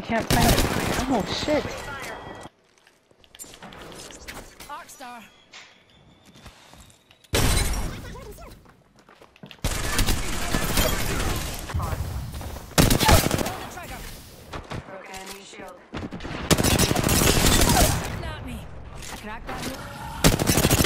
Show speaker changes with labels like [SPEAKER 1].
[SPEAKER 1] can't find it. Oh shit.
[SPEAKER 2] Arcstar. Pull the trigger.
[SPEAKER 3] Broken enemy shield.
[SPEAKER 2] Shooting at me. I cracked that.